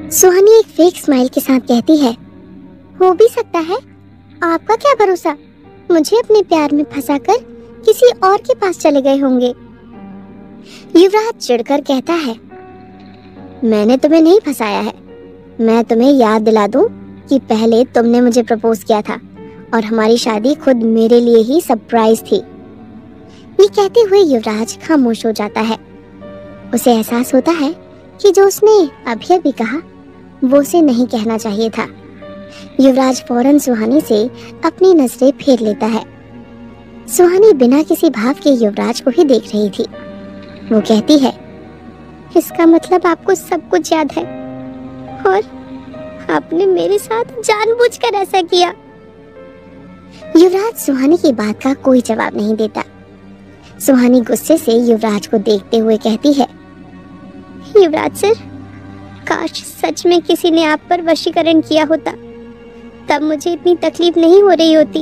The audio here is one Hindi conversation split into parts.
सुहानी एक फेक स्माइल के साथ कहती है, हो भी सकता है, आपका क्या भरोसा, मुझे अपने प्यार में फंसाकर किसी और के पास चले गए होंगे। युवराज चिढ़कर कहता है, मैंने तुम्हें नहीं फंसाया है। मैं तुम्हें याद दिला दूं कि पहले तुमने मुझे प्रपोज किया था और हमारी शादी खुद मेरे लिए ही सरप्राइज थी। ये कहते हुए युवराज खामोश हो जाता है। उसे एहसास होता है कि जो उसने अभी अभी कहा वो उसे नहीं कहना चाहिए था। युवराज फौरन सुहानी से अपनी नजरें फेर लेता है। सुहानी बिना किसी भाव के युवराज को ही देख रही थी। वो कहती है, इसका मतलब आपको सब कुछ याद है और आपने मेरे साथ जानबूझकर ऐसा किया। युवराज सुहानी की बात का कोई जवाब नहीं देता। सुहानी गुस्से से युवराज को देखते हुए कहती है, युवराज सर, काश सच में किसी ने आप पर वशीकरण किया होता, तब मुझे इतनी तकलीफ नहीं हो रही होती।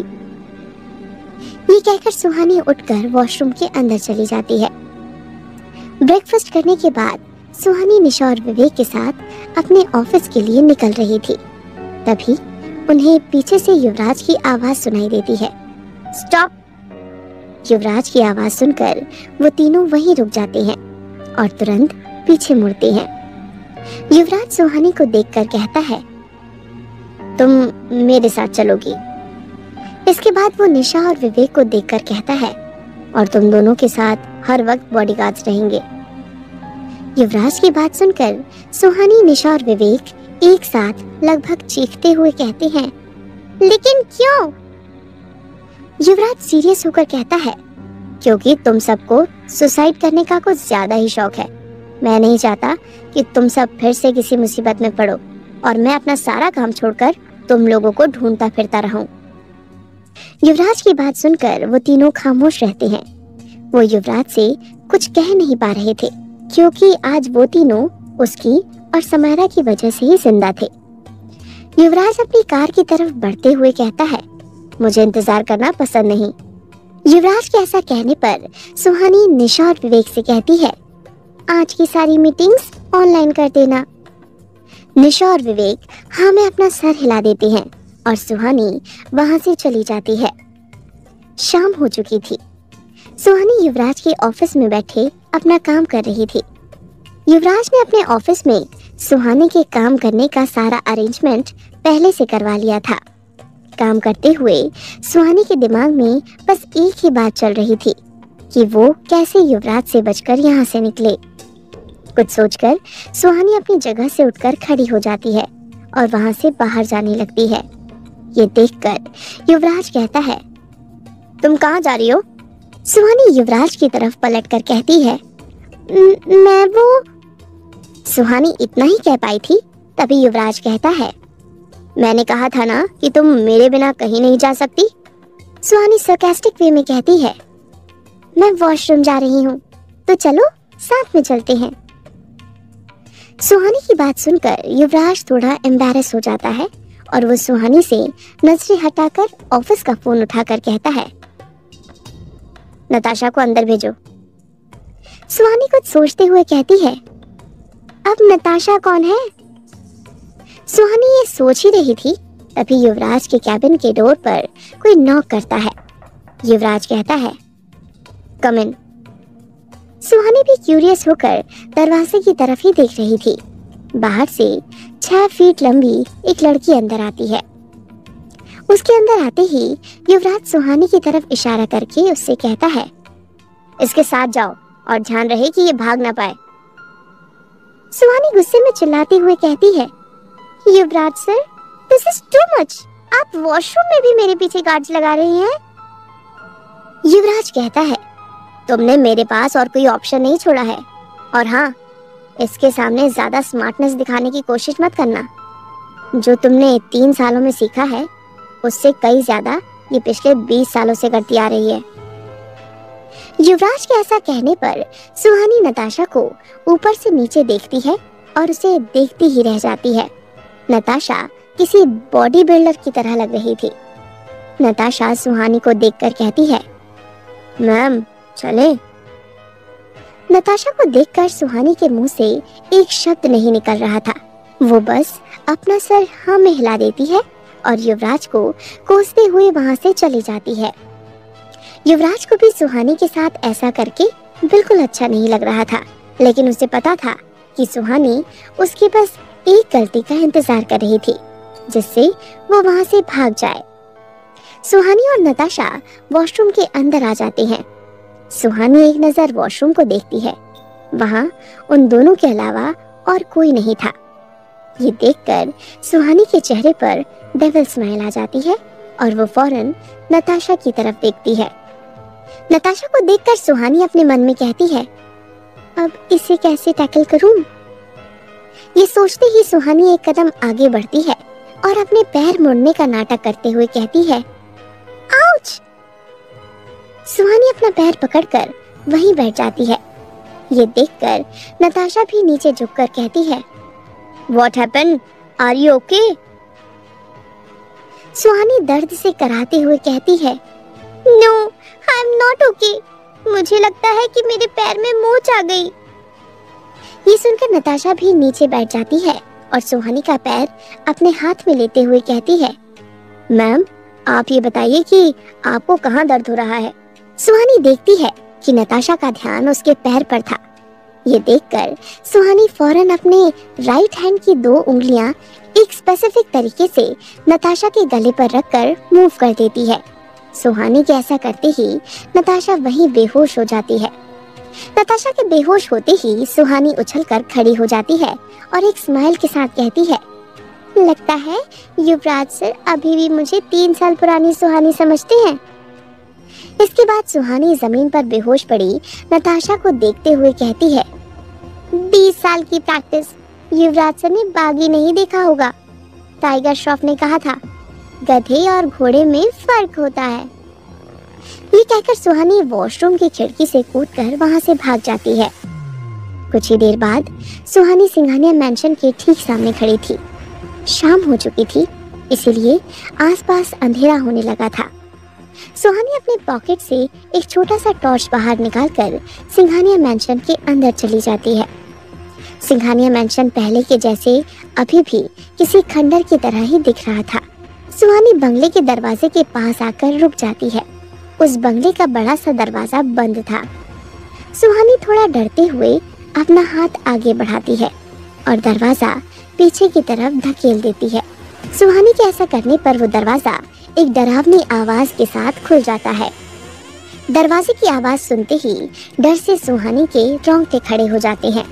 ये कहकर सुहानी उठकर वॉशरूम के अंदर चली जाती है। ब्रेकफास्ट करने के बाद सुहानी निशा और विवेक के साथ अपने ऑफिस के लिए निकल रही थी। तभी उन्हें पीछे से युवराज की आवाज सुनाई देती है, स्टॉप। युवराज की आवाज सुनकर वो तीनों वहीं रुक जाते हैं और तुरंत पीछे मुड़ते हैं। युवराज सुहानी को देखकर कहता है, तुम मेरे साथ चलोगी। इसके बाद वो निशा और विवेक को देखकर कहता है, और तुम दोनों के साथ हर वक्त बॉडीगार्ड्स रहेंगे। युवराज की बात सुनकर सुहानी, निशा और विवेक एक साथ लगभग चीखते हुए कहते हैं, लेकिन क्यों? युवराज सीरियस होकर कहता है, क्योंकि तुम सबको सुसाइड करने का कुछ ज्यादा ही शौक है। मैं नहीं चाहता कि तुम सब फिर से किसी मुसीबत में पड़ो और मैं अपना सारा काम छोड़कर तुम लोगों को ढूंढता फिरता रहूं। युवराज की बात सुनकर वो तीनों खामोश रहते हैं। वो युवराज से कुछ कह नहीं पा रहे थे क्योंकि आज वो तीनों उसकी और समायरा की वजह से ही जिंदा थे। युवराज अपनी कार की तरफ बढ़ते हुए कहता है, मुझे इंतजार करना पसंद नहीं। युवराज के ऐसा कहने पर सुहानी निशा और विवेक से कहती है, आज की सारी मीटिंग्स ऑनलाइन कर देना। निशा और विवेक हाँ में अपना सर हिला देते हैं और सुहानी वहां से चली जाती है। शाम हो चुकी थी। सुहानी युवराज के ऑफिस में बैठे अपना काम कर रही थी। युवराज ने अपने ऑफिस में सुहानी के काम करने का सारा अरेंजमेंट पहले से करवा लिया था। काम करते हुए सुहानी के दिमाग में बस एक ही बात चल रही थी कि वो कैसे युवराज से बचकर यहाँ से निकले। कुछ सोचकर सुहानी अपनी जगह से उठकर खड़ी हो जाती है और वहां से बाहर जाने लगती है। ये देखकर युवराज कहता है, तुम कहाँ जा रही हो? सुहानी युवराज की तरफ पलटकर कहती है, मैं वो। सुहानी इतना ही कह पाई थी, तभी युवराज कहता है, मैंने कहा था ना कि तुम मेरे बिना कहीं नहीं जा सकती। सुहानी सरकास्टिक वे में कहती है, मैं वॉशरूम जा रही हूँ, तो चलो साथ में चलते हैं। सुहानी की बात सुनकर युवराज थोड़ा एम्बैरेस हो जाता है और वो सुहानी से नजरें हटाकर ऑफिस का फोन उठाकर कहता है, नताशा को अंदर भेजो। सुहानी कुछ सोचते हुए कहती है, अब नताशा कौन है? सुहानी ये सोच ही रही थी, तभी युवराज के कैबिन के डोर पर कोई नॉक करता है। युवराज कहता है, कम इन। सुहानी भी क्यूरियस होकर दरवाजे की तरफ ही देख रही थी। बाहर से 6 फीट लंबी एक लड़की अंदर आती है। उसके अंदर आते ही युवराज सुहानी की तरफ इशारा करके उससे कहता है, इसके साथ जाओ और ध्यान रहे कि ये भाग ना पाए। सुहानी गुस्से में चिल्लाते हुए कहती है, Yuvraj sir, this is too much. आप वॉशरूम में भी मेरे पीछे गार्ड्स लगा रहे हैं। युवराज कहता है, तुमने मेरे पास और कोई ऑप्शन नहीं छोड़ा है, और हाँ, इसके सामने ज्यादा स्मार्टनेस दिखाने की कोशिश मत करना। जो तुमने 3 सालों में सीखा है उससे कई ज्यादा ये पिछले 20 सालों से करती आ रही है। युवराज के ऐसा कहने पर सुहानी नताशा को ऊपर से नीचे देखती है और उसे देखती ही रह जाती है। नताशा किसी बॉडी बिल्डर की तरह लग रही थी। नताशा सुहानी को देखकर कहती है, मैम चले। नताशा को देखकर सुहानी के मुंह से एक शब्द नहीं निकल रहा था। वो बस अपना सर हाँ में हिला देती है और युवराज को कोसते हुए वहां से चली जाती है। युवराज को भी सुहानी के साथ ऐसा करके बिल्कुल अच्छा नहीं लग रहा था, लेकिन उसे पता था कि सुहानी उसकी बस एक गलती का इंतजार कर रही थी, जिससे वो वहां से भाग जाए। सुहानी और नताशा वॉशरूम के अंदर आ जाते हैं। सुहानी एक नजर वॉशरूम को देखती है। वहां उन दोनों के अलावा और कोई नहीं था। ये देखकर सुहानी के चेहरे पर डेविल स्माइल आ जाती है और वो फौरन नताशा की तरफ देखती है। नताशा को देखकर सुहानी अपने मन में कहती है, अब इसे कैसे टैकल करूं? ये सोचते ही सुहानी एक कदम आगे बढ़ती है और अपने पैर मुड़ने का नाटक करते हुए कहती है, आउच! सुहानी अपना पैर पकड़कर वहीं बैठ जाती है। ये देखकर नताशा भी नीचे झुककर कहती है, What happened? Are you okay? सुहानी दर्द से कराहते हुए कहती है, No, I'm not okay. मुझे लगता है कि मेरे पैर में मोच आ गई। ये सुनकर नताशा भी नीचे बैठ जाती है और सुहानी का पैर अपने हाथ में लेते हुए कहती है, मैम, आप ये बताइए कि आपको कहाँ दर्द हो रहा है? सुहानी देखती है कि नताशा का ध्यान उसके पैर पर था। ये देखकर सुहानी फौरन अपने राइट हैंड की 2 उंगलियां एक स्पेसिफिक तरीके से नताशा के गले पर रखकर मूव कर देती है। सुहानी के ऐसा करते ही नताशा वहीं बेहोश हो जाती है। नताशा के बेहोश होते ही सुहानी उछलकर खड़ी हो जाती है और एक स्माइल के साथ कहती है, लगता है युवराज सर अभी भी मुझे 3 साल पुरानी सुहानी समझते हैं। इसके बाद सुहानी जमीन पर बेहोश पड़ी नताशा को देखते हुए कहती है, 20 साल की प्रैक्टिस, युवराज सर ने बागी नहीं देखा होगा। टाइगर श्रॉफ ने कहा था, गधे और घोड़े में फर्क होता है। ये कहकर सुहानी वॉशरूम की खिड़की से कूदकर वहां से भाग जाती है। कुछ ही देर बाद सुहानी सिंघानिया मैंशन के ठीक सामने खड़ी थी। शाम हो चुकी थी, इसीलिए आसपास अंधेरा होने लगा था। सुहानी अपने पॉकेट से एक छोटा सा टॉर्च बाहर निकालकर सिंघानिया मैंशन के अंदर चली जाती है। सिंघानिया मैंशन पहले के जैसे अभी भी किसी खंडर की तरह ही दिख रहा था। सुहानी बंगले के दरवाजे के पास आकर रुक जाती है। उस बंगले का बड़ा सा दरवाजा बंद था। सुहानी थोड़ा डरते हुए अपना हाथ आगे बढ़ाती है और दरवाजा पीछे की तरफ धकेल देती है। सुहानी के ऐसा करने पर वो दरवाजा एक डरावनी आवाज के साथ खुल जाता है। दरवाजे की आवाज सुनते ही डर से सुहानी के रोंगटे खड़े हो जाते हैं।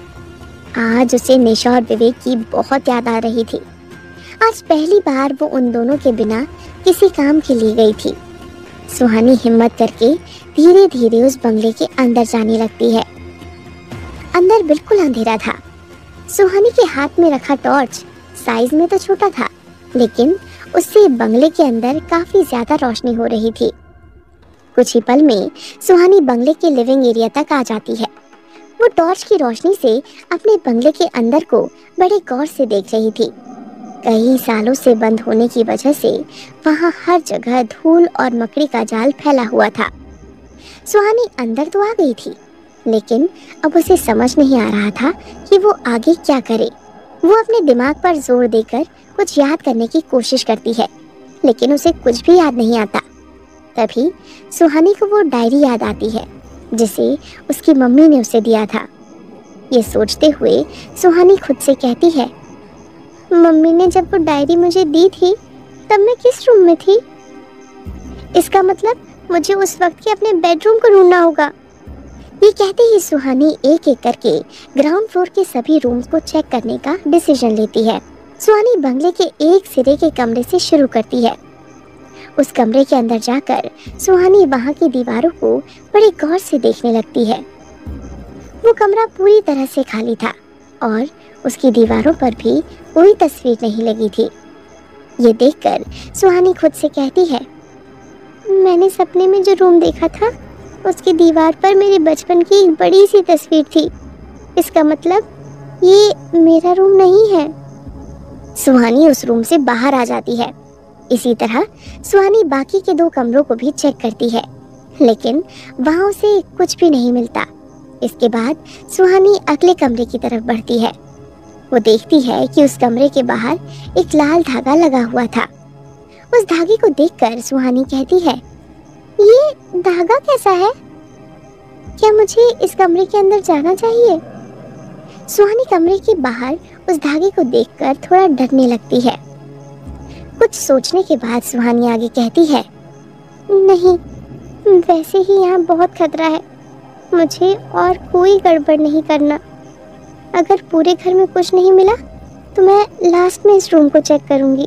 आज उसे निशा और विवेक की बहुत याद आ रही थी। आज पहली बार वो उन दोनों के बिना किसी काम के लिए गई थी। सुहानी हिम्मत करके धीरे धीरे उस बंगले के अंदर जाने लगती है। अंदर बिल्कुल अंधेरा था। सुहानी के हाथ में रखा टॉर्च साइज में तो छोटा था, लेकिन उससे बंगले के अंदर काफी ज्यादा रोशनी हो रही थी। कुछ ही पल में सुहानी बंगले के लिविंग एरिया तक आ जाती है। वो टॉर्च की रोशनी से अपने बंगले के अंदर को बड़े गौर से देख रही थी। कई सालों से बंद होने की वजह से वहाँ हर जगह धूल और मकड़ी का जाल फैला हुआ था। सुहानी अंदर तो आ गई थी, लेकिन अब उसे समझ नहीं आ रहा था कि वो आगे क्या करे। वो अपने दिमाग पर जोर देकर कुछ याद करने की कोशिश करती है, लेकिन उसे कुछ भी याद नहीं आता। तभी सुहानी को वो डायरी याद आती है जिसे उसकी मम्मी ने उसे दिया था। ये सोचते हुए सुहानी खुद से कहती है, मम्मी ने जब वो डायरी मुझे दी थी तब मैं किस रूम में थी? इसका मतलब मुझे उस वक्त के अपने बेडरूम को ढूंढना होगा। ये कहते ही सुहानी एक एक करके ग्राउंड फ्लोर के सभी रूम्स को चेक करने का डिसीजन लेती है। सुहानी बंगले के एक सिरे के कमरे से शुरू करती है। उस कमरे के अंदर जाकर सुहानी वहाँ की दीवारों को बड़े गौर से देखने लगती है। वो कमरा पूरी तरह से खाली था और उसकी दीवारों पर भी कोई तस्वीर नहीं लगी थी। ये देखकर सुहानी खुद से कहती है, मैंने सपने में जो रूम देखा था उसकी दीवार पर मेरे बचपन की एक बड़ी सी तस्वीर थी। इसका मतलब ये मेरा रूम नहीं है। सुहानी उस रूम से बाहर आ जाती है। इसी तरह सुहानी बाकी के 2 कमरों को भी चेक करती है, लेकिन वहाँ उसे कुछ भी नहीं मिलता। इसके बाद सुहानी अगले कमरे की तरफ बढ़ती है। वो देखती है कि उस कमरे के बाहर एक लाल धागा लगा हुआ था। उस धागे को देखकर सुहानी कहती है, ये धागा कैसा है? क्या मुझे इस कमरे के अंदर जाना चाहिए? सुहानी कमरे के बाहर उस धागे को देखकर थोड़ा डरने लगती है। कुछ सोचने के बाद सुहानी आगे कहती है, नहीं, वैसे ही यहाँ बहुत खतरा है, मुझे और कोई गड़बड़ नहीं करना। अगर पूरे घर में कुछ नहीं मिला तो मैं लास्ट में इस रूम को चेक करूंगी।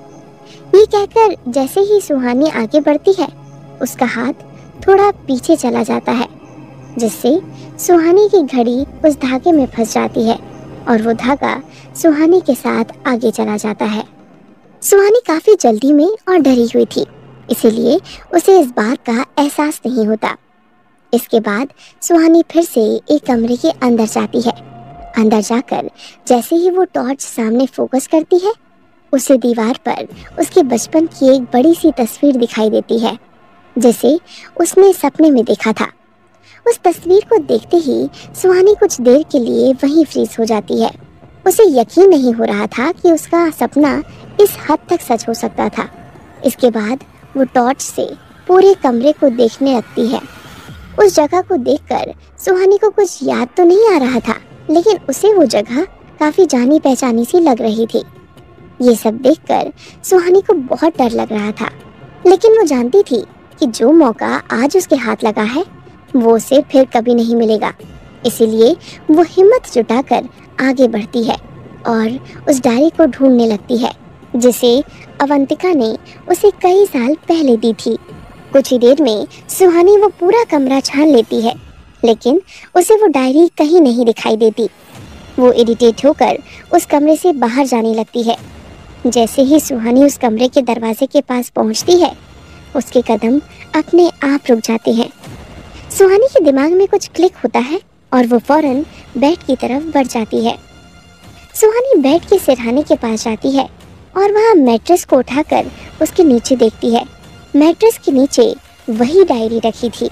ये कहकर जैसे ही सुहानी आगे बढ़ती है, उसका हाथ थोड़ा पीछे चला जाता है, जिससे सुहानी की घड़ी उस धागे में फंस जाती है और वो धागा सुहानी के साथ आगे चला जाता है। सुहानी काफी जल्दी में और डरी हुई थी, इसीलिए उसे इस बात का एहसास नहीं होता। इसके बाद सुहानी फिर से एक कमरे के अंदर जाती है। अंदर जाकर जैसे ही वो टॉर्च सामने फोकस करती है, उसे दीवार पर उसके बचपन की एक बड़ी सी तस्वीर दिखाई देती है, जैसे उसने सपने में देखा था। उस तस्वीर को देखते ही सुहानी कुछ देर के लिए वहीं फ्रीज हो जाती है। उसे यकीन नहीं हो रहा था कि उसका सपना इस हद तक सच हो सकता था। इसके बाद वो टॉर्च से पूरे कमरे को देखने लगती है। उस जगह को देखकर सुहानी को कुछ याद तो नहीं आ रहा था, लेकिन उसे वो जगह काफी जानी पहचानी सी लग रही थी। ये सब देखकर सुहानी को बहुत डर लग रहा था, लेकिन वो जानती थी कि जो मौका आज उसके हाथ लगा है वो उसे फिर कभी नहीं मिलेगा। इसीलिए वो हिम्मत जुटाकर आगे बढ़ती है और उस डायरी को ढूंढने लगती है, जिसे अवंतिका ने उसे कई साल पहले दी थी। कुछ ही देर में सुहानी वो पूरा कमरा छान लेती है, लेकिन उसे वो डायरी कहीं नहीं दिखाई देती। वो इरिटेट होकर उस कमरे से बाहर जाने लगती है। जैसे ही सुहानी उस कमरे के दरवाजे के पास पहुंचती है, उसके कदम अपने आप रुक जाते हैं। सुहानी के दिमाग में कुछ क्लिक होता है और वो फौरन बेड की तरफ बढ़ जाती है। सुहानी बेड के सिरहाने के पास जाती है और वहाँ मैट्रेस को उठाकर उसके नीचे देखती है। मैट्रेस के नीचे वही डायरी रखी थी।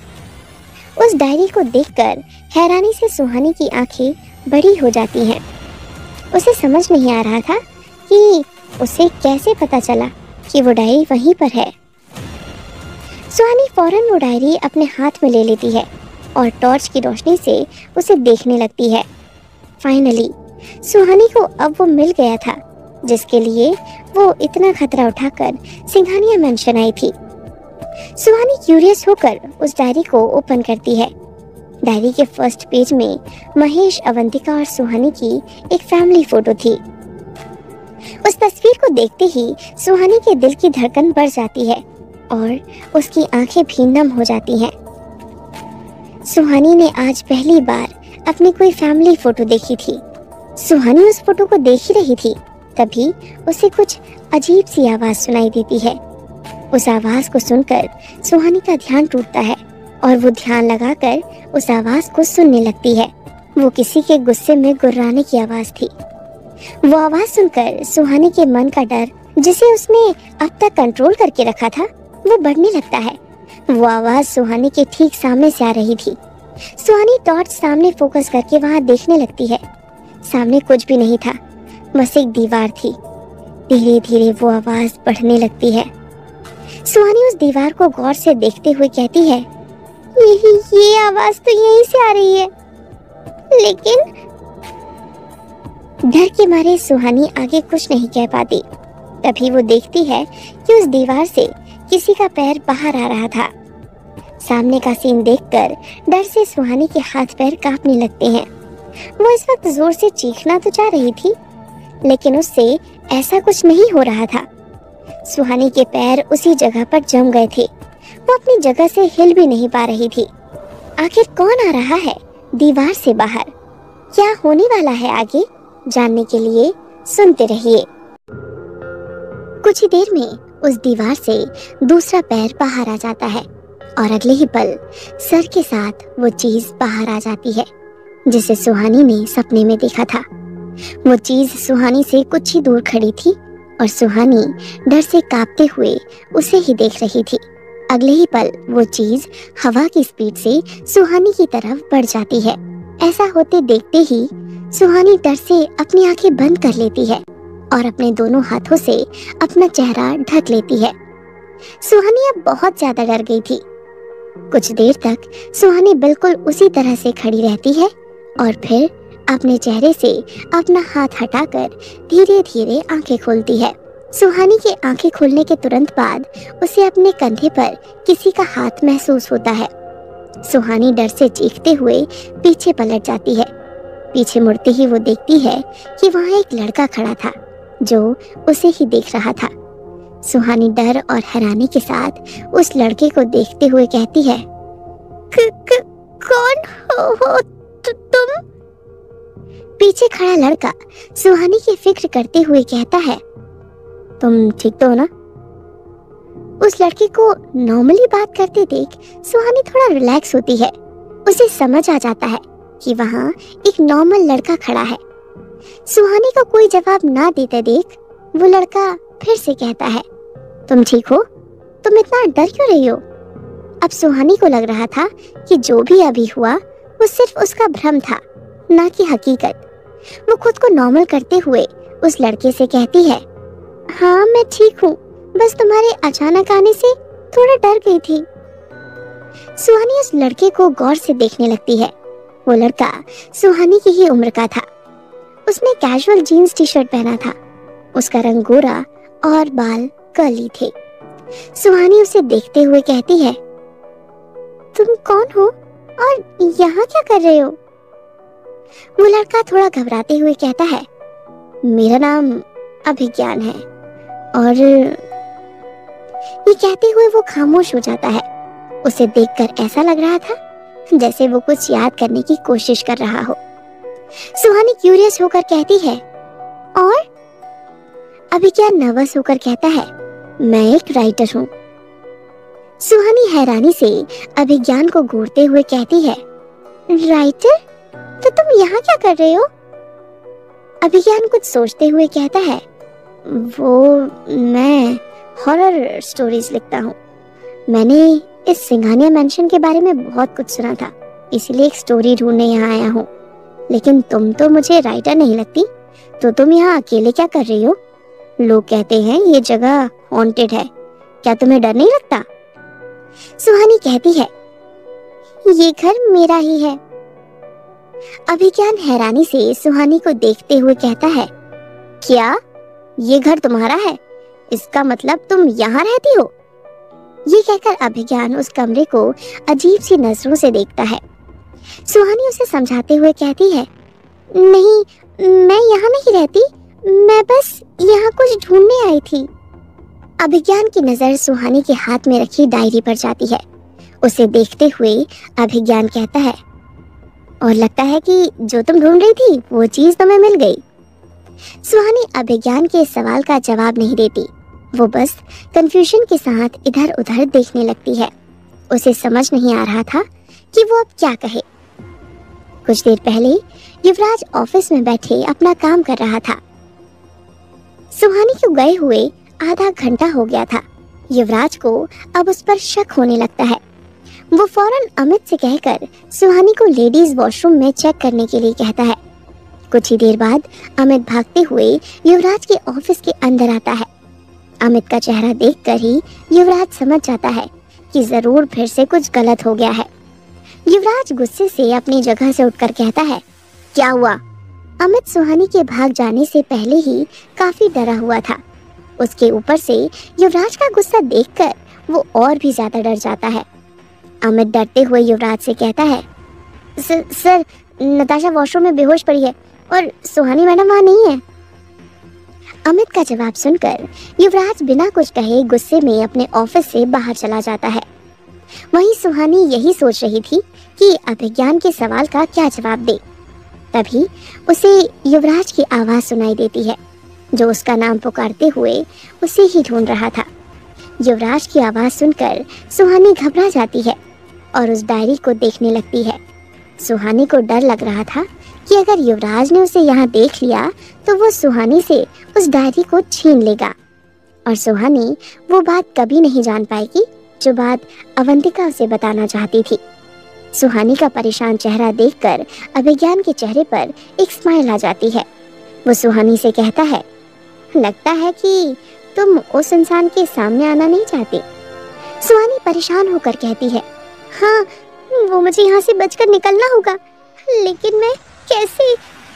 उस डायरी को देखकर हैरानी से सुहानी की आंखें बड़ी हो जाती हैं। उसे समझ नहीं आ रहा था कि उसे कैसे पता चला कि वो डायरी वहीं पर है। सुहानी फौरन वो डायरी अपने हाथ में ले लेती है और टॉर्च की रोशनी से उसे देखने लगती है। फाइनली सुहानी को अब वो मिल गया था जिसके लिए वो इतना खतरा उठाकर सिंघानिया मेंशन आई थी। सुहानी क्यूरियस होकर उस डायरी को ओपन करती है। डायरी के फर्स्ट पेज में महेश, अवंतिका और सुहानी की एक फैमिली फोटो थी। उस तस्वीर को देखते ही सुहानी के दिल की धड़कन बढ़ जाती है और उसकी आंखें भी नम हो जाती हैं। सुहानी ने आज पहली बार अपनी कोई फैमिली फोटो देखी थी। सुहानी उस फोटो को देख ही रही थी, तभी उसे कुछ अजीब सी आवाज सुनाई देती है। उस आवाज को सुनकर सुहानी का ध्यान टूटता है और वो ध्यान लगाकर उस आवाज को सुनने लगती है। वो किसी के गुस्से में गुर्राने की आवाज थी। वो आवाज सुनकर सुहानी के मन का डर, जिसे उसने अब तक कंट्रोल करके रखा था, वो बढ़ने लगता है। वो आवाज सुहानी के ठीक सामने से आ रही थी। सुहानी टॉर्च सामने फोकस करके वहां देखने लगती है। सामने कुछ भी नहीं था, बस एक दीवार थी। धीरे धीरे वो आवाज बढ़ने लगती है। सुहानी उस दीवार को गौर से देखते हुए कहती है, ये आवाज तो यहीं से आ रही है। लेकिन डर के मारे सुहानी आगे कुछ नहीं कह पाती। तभी वो देखती है कि उस दीवार से किसी का पैर बाहर आ रहा था। सामने का सीन देखकर डर से सुहानी के हाथ पैर कांपने लगते हैं। वो इस वक्त जोर से चीखना तो चाह रही थी, लेकिन उससे ऐसा कुछ नहीं हो रहा था। सुहानी के पैर उसी जगह पर जम गए थे। वो अपनी जगह से हिल भी नहीं पा रही थी। आखिर कौन आ रहा है दीवार से बाहर? क्या होने वाला है आगे? जानने के लिए सुनते रहिए। कुछ ही देर में उस दीवार से दूसरा पैर बाहर आ जाता है और अगले ही पल सर के साथ वो चीज बाहर आ जाती है जिसे सुहानी ने सपने में देखा था। वो चीज सुहानी से कुछ ही दूर खड़ी थी और सुहानी डर से कांपते हुए उसे ही देख रही थी। अगले ही पल वो चीज हवा की स्पीड से सुहानी की तरफ बढ़ जाती है। ऐसा होते देखते ही सुहानी डर से अपनी आंखें बंद कर लेती है और अपने दोनों हाथों से अपना चेहरा ढक लेती है। सुहानी अब बहुत ज्यादा डर गई थी। कुछ देर तक सुहानी बिल्कुल उसी तरह से खड़ी रहती है और फिर अपने चेहरे से अपना हाथ हटाकर धीरे धीरे आंखें खोलती है। सुहानी के आंखें खोलने के तुरंत बाद उसे अपने कंधे पर किसी का हाथ महसूस होता है। सुहानी डर से चीखते हुए पीछे पलट जाती है। पीछे मुड़ते ही वो देखती है कि वहाँ एक लड़का खड़ा था जो उसे ही देख रहा था। सुहानी डर और हैरानी के साथ उस लड़के को देखते हुए कहती है, कौन हो तुम? पीछे खड़ा लड़का सुहानी की फिक्र करते हुए कहता है, तुम ठीक तो हो ना? उस लड़के को नॉर्मली बात करते देख सुहानी थोड़ा रिलैक्स होती है। उसे समझ आ जाता है कि वहाँ एक नॉर्मल लड़का खड़ा है। सुहानी को कोई जवाब ना देते देख वो लड़का फिर से कहता है, तुम ठीक हो? तुम इतना डर क्यों रही हो? अब सुहानी को लग रहा था कि जो भी अभी हुआ वो सिर्फ उसका भ्रम था, ना कि हकीकत। वो खुद को नॉर्मल करते हुए उस लड़के से कहती है, हाँ मैं ठीक हूँ, बस तुम्हारे अचानक आने से थोड़ा डर गई थी। सुहानी उस लड़के को गौर से देखने लगती है। वो लड़का सुहानी की ही उम्र का था। उसने कैजुअल जीन्स टी शर्ट पहना था। उसका रंग गोरा और बाल कर्ली थे। सुहानी उसे देखते हुए कहती है, तुम कौन हो और यहाँ क्या कर रहे हो? वो लड़का थोड़ा घबराते हुए कहता है, मेरा नाम अभिज्ञान है। और ये कहते हुए वो खामोश हो जाता है। उसे देखकर ऐसा लग रहा था जैसे वो कुछ याद करने की कोशिश कर रहा हो। सुहानी क्यूरियस होकर कहती है, और? अभिज्ञान नर्वस होकर कहता है, मैं एक राइटर हूँ। सुहानी हैरानी से अभिज्ञान को घूरते हुए कहती है, राइटर? तो तुम यहाँ क्या कर रहे हो? अभिज्ञान कुछ सोचते हुए कहता है, वो मैं हॉरर स्टोरीज लिखता हूँ। मैंने इस सिंघानिया मेंशन के बारे में बहुत कुछ सुना था, इसीलिए एक स्टोरी ढूंढने यहाँ आया हूँ। लेकिन तुम तो मुझे राइटर नहीं लगती, तो तुम यहाँ अकेले क्या कर रही हो? लोग कहते हैं ये जगह हॉन्टेड है, क्या तुम्हें डर नहीं लगता? सुहानी कहती है, ये घर मेरा ही है। अभिज्ञान हैरानी से सुहानी को देखते हुए कहता है, क्या ये घर तुम्हारा है? इसका मतलब तुम यहाँ रहती हो? ये कहकर अभिज्ञान उस कमरे को अजीब सी नजरों से देखता है। सुहानी उसे समझाते हुए कहती है, नहीं, मैं यहाँ नहीं रहती, मैं बस यहाँ कुछ ढूंढने आई थी। अभिज्ञान की नजर सुहानी के हाथ में रखी डायरी पर जाती है। उसे देखते हुए अभिज्ञान कहता है, और लगता है कि जो तुम ढूंढ रही थी वो चीज तुम्हें मिल गई। सुहानी अभिज्ञान के सवाल का जवाब नहीं देती। वो बस कंफ्यूजन के साथ इधर उधर देखने लगती है। उसे समझ नहीं आ रहा था कि वो अब क्या कहे। कुछ देर पहले युवराज ऑफिस में बैठे अपना काम कर रहा था। सुहानी को गए हुए आधा घंटा हो गया था। युवराज को अब उस पर शक होने लगता है। वो फौरन अमित से कहकर सुहानी को लेडीज वॉशरूम में चेक करने के लिए कहता है। कुछ ही देर बाद अमित भागते हुए युवराज के ऑफिस के अंदर आता है। अमित का चेहरा देखकर ही युवराज समझ जाता है कि जरूर फिर से कुछ गलत हो गया है। युवराज गुस्से से अपनी जगह से उठकर कहता है, क्या हुआ? अमित सुहानी के भाग जाने से पहले ही काफी डरा हुआ था। उसके ऊपर से युवराज का गुस्सा देखकर वो और भी ज्यादा डर जाता है। अमित डरते हुए युवराज से कहता है, सर नताशा वॉशरूम में बेहोश पड़ी है और सुहानी मैडम वहाँ नहीं है। अमित का जवाब सुनकर युवराज बिना कुछ कहे गुस्से में अपने ऑफिस से बाहर चला जाता है। वहीं सुहानी यही सोच रही थी कि अभिज्ञान के सवाल का क्या जवाब दे। तभी उसे युवराज की आवाज सुनाई देती है, जो उसका नाम पुकारते हुए उसे ही ढूंढ रहा था। युवराज की आवाज सुनकर सुहानी घबरा जाती है और उस डायरी को देखने लगती है। सुहानी को डर लग रहा था कि अगर युवराज ने उसे यहाँ देख लिया तो वो सुहानी से उस डायरी को छीन लेगा और सुहानी वो बात कभी नहीं जान पाएगी जो बात अवंतिका उसे बताना चाहती थी। सुहानी का परेशान चेहरा देखकर अभिज्ञान के चेहरे पर एक स्माइल आ जाती है। वो सुहानी से कहता है, लगता है कि तुम उस इंसान के सामने आना नहीं चाहती। सुहानी परेशान होकर कहती है, हाँ, वो मुझे यहाँ से बचकर निकलना होगा, लेकिन मैं कैसे?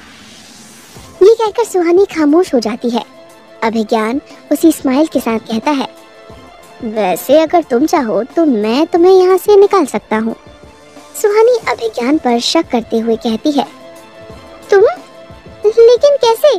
ये कहकर सुहानी खामोश हो जाती है। अभिज्ञान उसी स्माइल के साथ कहता है, वैसे अगर तुम चाहो तो मैं तुम्हें यहाँ से निकाल सकता हूँ। सुहानी अभिज्ञान पर शक करते हुए कहती है, तुम? लेकिन कैसे?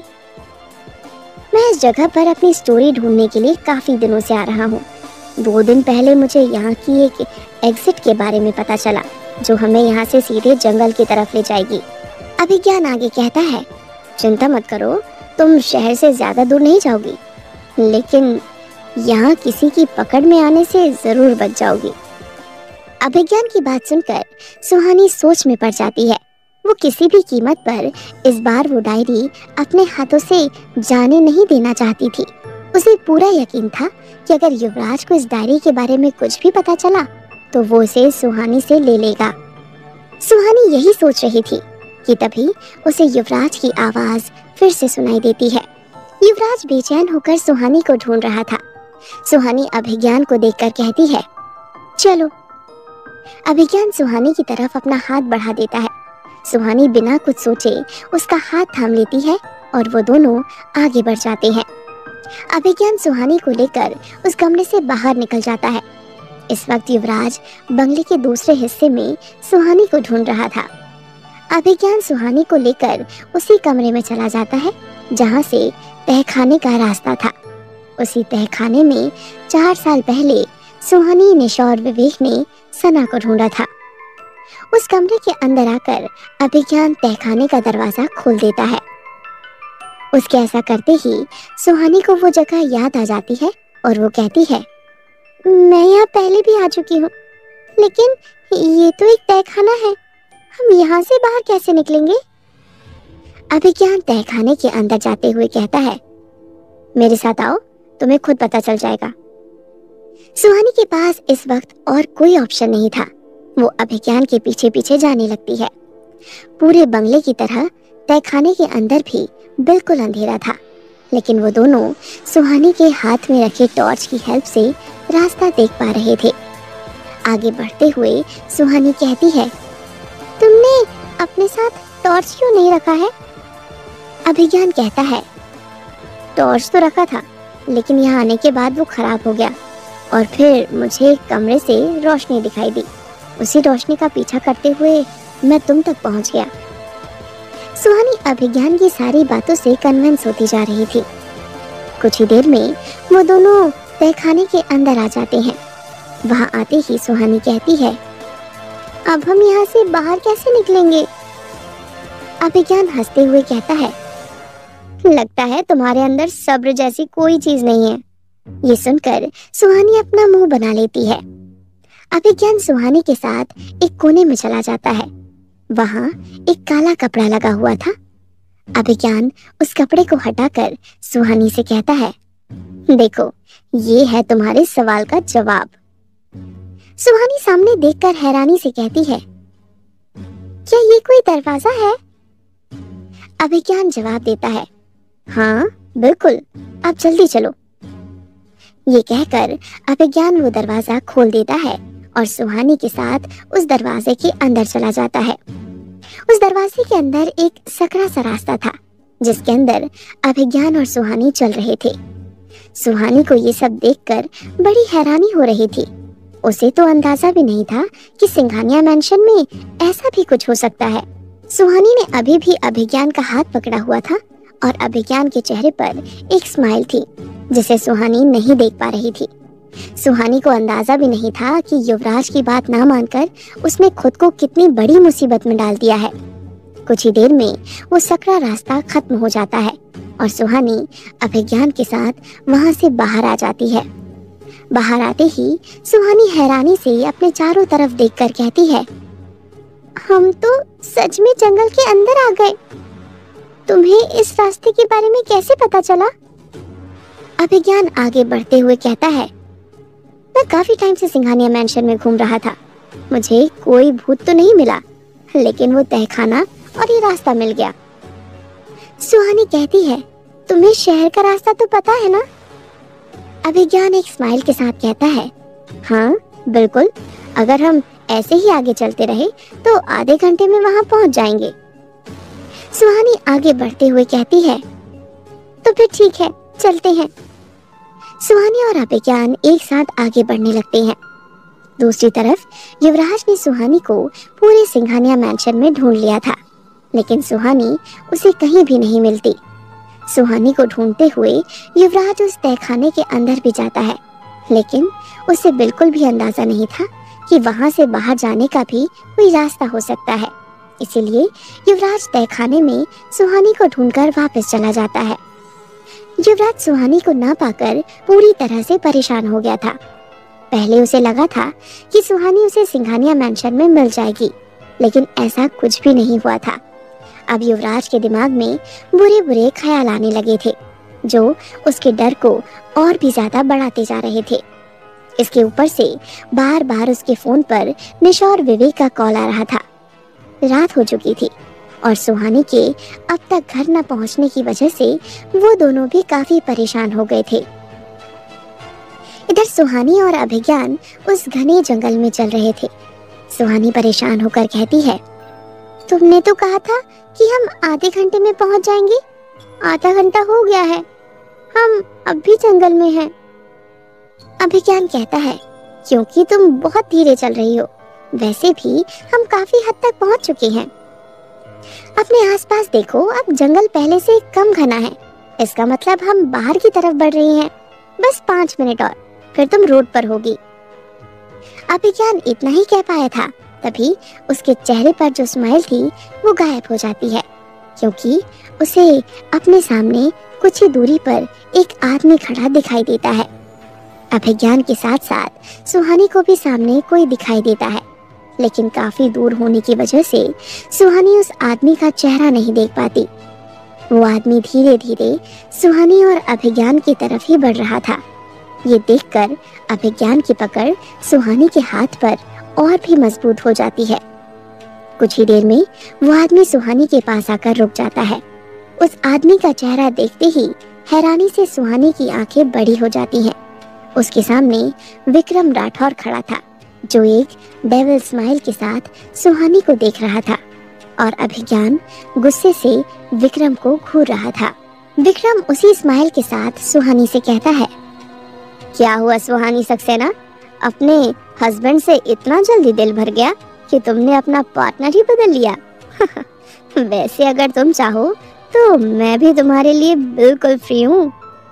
मैं इस जगह पर अपनी स्टोरी ढूंढने के लिए काफी दिनों से आ रहा हूँ। 2 दिन पहले मुझे यहाँ की एक एग्जिट के बारे में पता चला, जो हमें यहाँ से सीधे जंगल की तरफ ले जाएगी। अभिज्ञान आगे कहता है, चिंता मत करो, तुम शहर से ज्यादा दूर नहीं जाओगी, लेकिन यहाँ किसी की पकड़ में आने से जरूर बच जाओगी। अभिज्ञान की बात सुनकर सुहानी सोच में पड़ जाती है। वो किसी भी कीमत पर इस बार वो डायरी अपने हाथों से जाने नहीं देना चाहती थी। उसे पूरा यकीन था कि अगर युवराज को इस डायरी के बारे में कुछ भी पता चला तो वो इसे सुहानी से ले लेगा। सुहानी यही सोच रही थी कि तभी उसे युवराज की आवाज फिर से सुनाई देती है। युवराज बेचैन होकर सुहानी को ढूंढ रहा था। सुहानी अभिज्ञान को देखकर कहती है, चलो। अभिज्ञान सुहानी की तरफ अपना हाथ बढ़ा देता है। सुहानी बिना कुछ सोचे उसका हाथ थाम लेती है और वो दोनों आगे बढ़ जाते हैं। अभिज्ञान सुहानी को लेकर उस कमरे से बाहर निकल जाता है। इस वक्त युवराज बंगले के दूसरे हिस्से में सुहानी को ढूंढ रहा था। अभिज्ञान सुहानी को लेकर उसी कमरे में चला जाता है जहां से तहखाने का रास्ता था। उसी तहखाने में 4 साल पहले सुहानी, निशा और विवेक ने सना को ढूंढा था। उस कमरे के अंदर आकर अभिज्ञान तहखाने का दरवाजा खोल देता है। उसके ऐसा करते ही सुहानी को वो जगह याद आ जाती है और वो कहती है, मैं यहाँ पहले भी आ चुकी हूँ, लेकिन ये तो एक तहखाना है, हम यहाँ से बाहर कैसे निकलेंगे? अभिज्ञान तहखाने के अंदर जाते हुए कहता है, मेरे साथ आओ, तुम्हें खुद पता चल जाएगा। सुहानी के पास इस वक्त और कोई ऑप्शन नहीं था। वो अभिज्ञान के पीछे पीछे जाने लगती है। पूरे बंगले की तरह तहखाने के अंदर भी बिल्कुल अंधेरा था, लेकिन वो दोनों सुहानी के हाथ में रखे टॉर्च की हेल्प से रास्ता देख पा रहे थे। आगे बढ़ते हुए सुहानी कहती है, तुमने अपने साथ टॉर्च क्यों नहीं रखा है? अभिज्ञान कहता है, टॉर्च तो रखा था, लेकिन यहाँ आने के बाद वो खराब हो गया और फिर मुझे एक कमरे से रोशनी दिखाई दी। उसी रोशनी का पीछा करते हुए मैं तुम तक पहुंच गया। सुहानी अभिज्ञान की सारी बातों से कन्विंस होती जा रही थी। कुछ ही देर में वो दोनों तहखाने के अंदर आ जाते हैं। वहाँ आते ही सुहानी कहती है, अब हम यहाँ से बाहर कैसे निकलेंगे? अभिज्ञान हंसते हुए कहता है, लगता है तुम्हारे अंदर सब्र जैसी कोई चीज नहीं है। ये सुनकर सुहानी अपना मुंह बना लेती है। अभिज्ञान सुहानी के साथ एक कोने में चला जाता है। वहाँ एक काला कपड़ा लगा हुआ था। अभिज्ञान उस कपड़े को हटाकर सुहानी से कहता है, देखो, ये है तुम्हारे सवाल का जवाब। सुहानी सामने देखकर हैरानी से कहती है, क्या ये कोई दरवाजा है? अभिज्ञान जवाब देता है, हाँ बिल्कुल, आप जल्दी चलो। ये कहकर अभिज्ञान वो दरवाजा खोल देता है और सुहानी के साथ उस दरवाजे के अंदर चला जाता है। उस दरवाजे के अंदर एक सकरा सा रास्ता था, जिसके अंदर अभिज्ञान और सुहानी चल रहे थे। सुहानी को ये सब देखकर बड़ी हैरानी हो रही थी। उसे तो अंदाजा भी नहीं था कि सिंघानिया मैंशन में ऐसा भी कुछ हो सकता है। सुहानी ने अभी भी अभिज्ञान का हाथ पकड़ा हुआ था और अभिज्ञान के चेहरे पर एक स्माइल थी, जिसे सुहानी नहीं देख पा रही थी। सुहानी को अंदाजा भी नहीं था कि युवराज की बात ना मानकर उसने खुद को कितनी बड़ी मुसीबत में डाल दिया है। कुछ ही देर में वो सकरा रास्ता खत्म हो जाता है और सुहानी अभिज्ञान के साथ वहां से बाहर आ जाती है। बाहर आते ही सुहानी हैरानी से अपने चारों तरफ देखकर कहती है, हम तो सच में जंगल के अंदर आ गए। तुम्हें इस रास्ते के बारे में कैसे पता चला? अभिज्ञान आगे बढ़ते हुए कहता है, मैं काफी टाइम से सिंघानिया मैंशन में घूम रहा था। मुझे कोई भूत तो नहीं मिला, लेकिन वो तहखाना और ये रास्ता मिल गया। सुहानी कहती है, तुम्हें शहर का रास्ता तो पता है ना? अभिज्ञान एक स्माइल के साथ कहता है, हाँ बिल्कुल, अगर हम ऐसे ही आगे चलते रहे तो आधे घंटे में वहां पहुंच जाएंगे। सुहानी आगे बढ़ते हुए कहती है, तो फिर ठीक है, चलते हैं। सुहानी और अभिज्ञान एक साथ आगे बढ़ने लगते हैं। दूसरी तरफ युवराज ने सुहानी को पूरे सिंघानिया मैंशन में ढूंढ लिया था, लेकिन सुहानी उसे कहीं भी नहीं मिलती। सुहानी को ढूंढते हुए युवराज उस तहखाने के अंदर भी जाता है, लेकिन उसे बिल्कुल भी अंदाजा नहीं था कि वहां से बाहर जाने का भी कोई रास्ता हो सकता है। इसीलिए युवराज तहखाने में सुहानी को ढूंढकर वापस चला जाता है। युवराज सुहानी को ना पाकर पूरी तरह से परेशान हो गया था। पहले उसे लगा था कि सुहानी उसे सिंघानिया मैंशन में मिल जाएगी, लेकिन ऐसा कुछ भी नहीं हुआ था। अब युवराज के दिमाग में बुरे बुरे ख्याल आने लगे थे, जो उसके डर को और भी ज्यादा बढ़ाते जा रहे थे। इसके ऊपर से बार बार उसके फोन पर निशा और विवेक का कॉल आ रहा था। रात हो चुकी थी और सुहानी के अब तक घर न पहुंचने की वजह से वो दोनों भी काफी परेशान हो गए थे। इधर सुहानी और अभिज्ञान उस घने जंगल में चल रहे थे। सुहानी परेशान होकर कहती है, तुमने तो कहा था कि हम आधे घंटे में पहुंच जाएंगे, आधा घंटा हो गया है, हम अब भी जंगल में हैं। अभिज्ञान कहता है, क्योंकि तुम बहुत धीरे चल रही हो, वैसे भी हम काफी हद तक पहुंच चुके हैं। अपने आसपास देखो, अब जंगल पहले से कम घना है, इसका मतलब हम बाहर की तरफ बढ़ रहे हैं। बस 5 मिनट और, फिर तुम रोड पर होगी। अभिज्ञान इतना ही कह पाया था, तभी उसके चेहरे पर जो स्माइल थी वो गायब हो जाती है, क्योंकि उसे अपने सामने कुछ ही दूरी पर एक आदमी खड़ा दिखाई देता है। अभिज्ञान के साथ साथ सुहानी को भी सामने कोई दिखाई देता है, लेकिन काफी दूर होने की वजह से सुहानी उस आदमी का चेहरा नहीं देख पाती। वो आदमी धीरे धीरे सुहानी और अभिज्ञान की तरफ ही बढ़ रहा था। ये देखकर अभिज्ञान की पकड़ सुहानी के हाथ पर और भी मजबूत हो जाती है। कुछ ही देर में वो आदमी सुहानी के पास आकर रुक जाता है। उस आदमी का चेहरा देखते ही हैरानी से सुहानी की आंखें बड़ी हो जाती हैं। उसके सामने विक्रम राठौर खड़ा था, जो एक डेविल स्माइल के साथ सुहानी को देख रहा था, और अभिज्ञान गुस्से से विक्रम को घूर रहा था। विक्रम उसी स्माइल के साथ सुहानी से कहता है, क्या हुआ सुहानी सक्सेना, अपने हस्बैंड से इतना जल्दी दिल भर गया कि तुमने अपना पार्टनर ही बदल लिया। वैसे अगर तुम चाहो तो मैं भी तुम्हारे लिए बिल्कुल फ्री हूँ।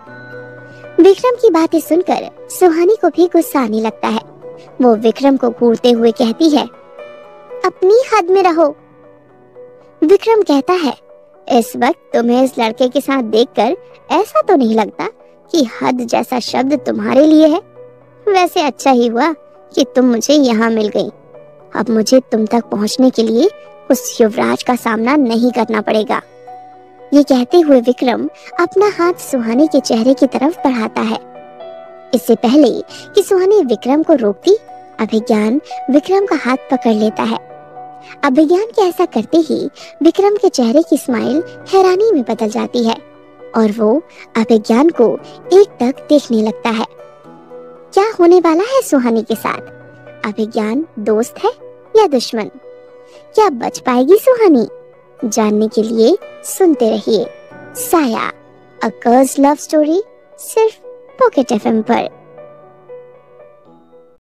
विक्रम की बातें सुनकर सुहानी को भी गुस्सा आने लगता है। वो विक्रम को घूरते हुए कहती है, अपनी हद में रहो। विक्रम कहता है, इस वक्त तुम्हें इस लड़के के साथ देखकर ऐसा तो नहीं लगता कि हद जैसा शब्द तुम्हारे लिए है। वैसे अच्छा ही हुआ कि तुम मुझे यहाँ मिल गई। अब मुझे तुम तक पहुँचने के लिए उस युवराज का सामना नहीं करना पड़ेगा। ये कहते हुए विक्रम अपना हाथ सुहानी के चेहरे की तरफ बढ़ाता है। इससे पहले कि सुहानी विक्रम को रोकती, अभिज्ञान विक्रम का हाथ पकड़ लेता है। अभिज्ञान के ऐसा करते ही विक्रम के चेहरे की स्माइल हैरानी में बदल जाती है और वो अभिज्ञान को एकटक देखने लगता है। क्या होने वाला है सुहानी के साथ? अभिज्ञान दोस्त है या दुश्मन? क्या बच पाएगी सुहानी? जानने के लिए सुनते रहिए Saaya, a cursed love story, सिर्फ पॉकेट एफएम पर।